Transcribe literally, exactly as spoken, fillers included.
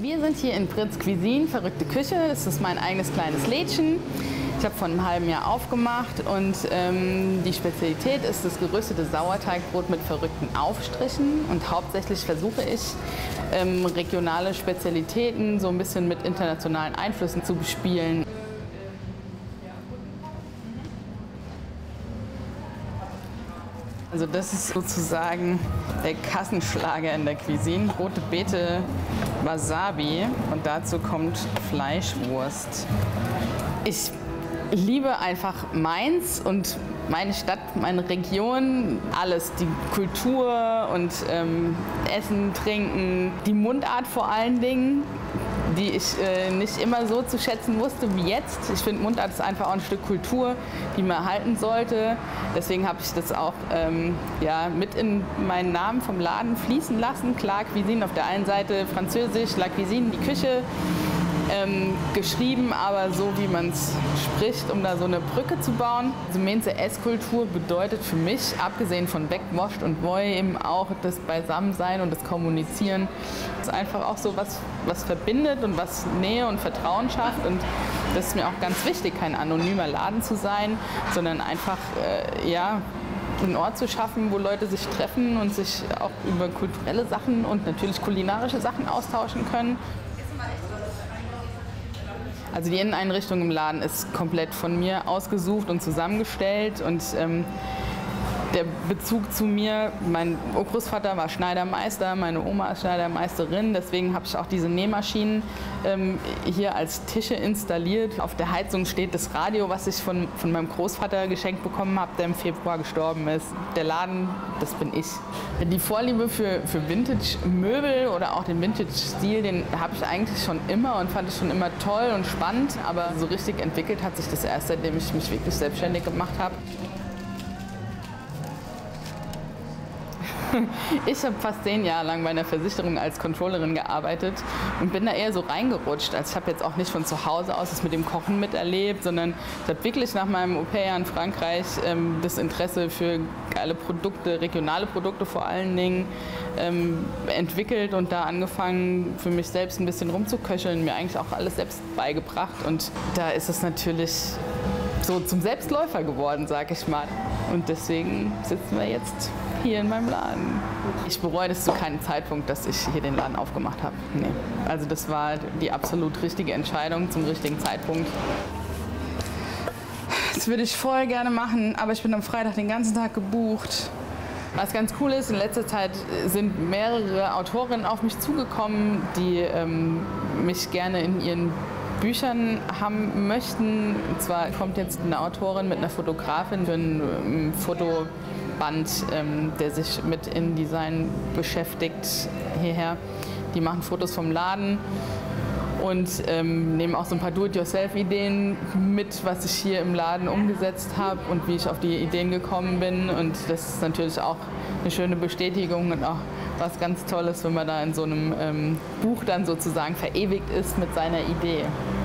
Wir sind hier in Brit's Cuisine, verrückte Küche. Das ist mein eigenes kleines Lädchen. Ich habe vor einem halben Jahr aufgemacht und ähm, die Spezialität ist das geröstete Sauerteigbrot mit verrückten Aufstrichen. Und hauptsächlich versuche ich, ähm, regionale Spezialitäten so ein bisschen mit internationalen Einflüssen zu bespielen. Also das ist sozusagen der Kassenschlager in der Cuisine. Rote Beete, Wasabi und dazu kommt Fleischwurst. Ich liebe einfach Mainz und meine Stadt, meine Region, alles. Die Kultur und ähm, Essen, Trinken, die Mundart vor allen Dingen, die ich äh, nicht immer so zu schätzen wusste wie jetzt. Ich finde, Mundart ist einfach auch ein Stück Kultur, die man erhalten sollte. Deswegen habe ich das auch ähm, ja, mit in meinen Namen vom Laden fließen lassen. Klar, Cuisine auf der einen Seite, Französisch, La Cuisine, die Küche. Ähm, geschrieben, aber so wie man es spricht, um da so eine Brücke zu bauen. Also Mainzer Esskultur bedeutet für mich, abgesehen von Wegwascht und Woi, eben auch das Beisammensein und das Kommunizieren. Das ist einfach auch so was, was verbindet und was Nähe und Vertrauen schafft. Und das ist mir auch ganz wichtig, kein anonymer Laden zu sein, sondern einfach äh, ja, einen Ort zu schaffen, wo Leute sich treffen und sich auch über kulturelle Sachen und natürlich kulinarische Sachen austauschen können. Also die Inneneinrichtung im Laden ist komplett von mir ausgesucht und zusammengestellt und ähm, der Bezug zu mir, mein Urgroßvater war Schneidermeister, meine Oma ist Schneidermeisterin, deswegen habe ich auch diese Nähmaschinen ähm, hier als Tische installiert. Auf der Heizung steht das Radio, was ich von, von meinem Großvater geschenkt bekommen habe, der im Februar gestorben ist. Der Laden, das bin ich. Die Vorliebe für, für Vintage-Möbel oder auch den Vintage-Stil, den habe ich eigentlich schon immer und fand ich schon immer toll und spannend, aber so richtig entwickelt hat sich das erst, seitdem ich mich wirklich selbstständig gemacht habe. Ich habe fast zehn Jahre lang bei einer Versicherung als Controllerin gearbeitet und bin da eher so reingerutscht. Also ich habe jetzt auch nicht von zu Hause aus das mit dem Kochen miterlebt, sondern ich habe wirklich nach meinem Au-pair in Frankreich ähm, das Interesse für geile Produkte, regionale Produkte vor allen Dingen, ähm, entwickelt und da angefangen, für mich selbst ein bisschen rumzuköcheln, mir eigentlich auch alles selbst beigebracht. Und da ist es natürlich so zum Selbstläufer geworden, sag ich mal. Und deswegen sitzen wir jetzt hier in meinem Laden. Ich bereue das zu keinem Zeitpunkt, dass ich hier den Laden aufgemacht habe. Nee. Also das war die absolut richtige Entscheidung zum richtigen Zeitpunkt. Das würde ich voll gerne machen, aber ich bin am Freitag den ganzen Tag gebucht. Was ganz cool ist, in letzter Zeit sind mehrere Autorinnen auf mich zugekommen, die ähm, mich gerne in ihren Büchern haben möchten. Und zwar kommt jetzt eine Autorin mit einer Fotografin für ein ähm, Foto Band, ähm, der sich mit InDesign beschäftigt, hierher. Die machen Fotos vom Laden und ähm, nehmen auch so ein paar Do-it-yourself-Ideen mit, was ich hier im Laden umgesetzt habe und wie ich auf die Ideen gekommen bin. Und das ist natürlich auch eine schöne Bestätigung und auch was ganz Tolles, wenn man da in so einem ähm, Buch dann sozusagen verewigt ist mit seiner Idee.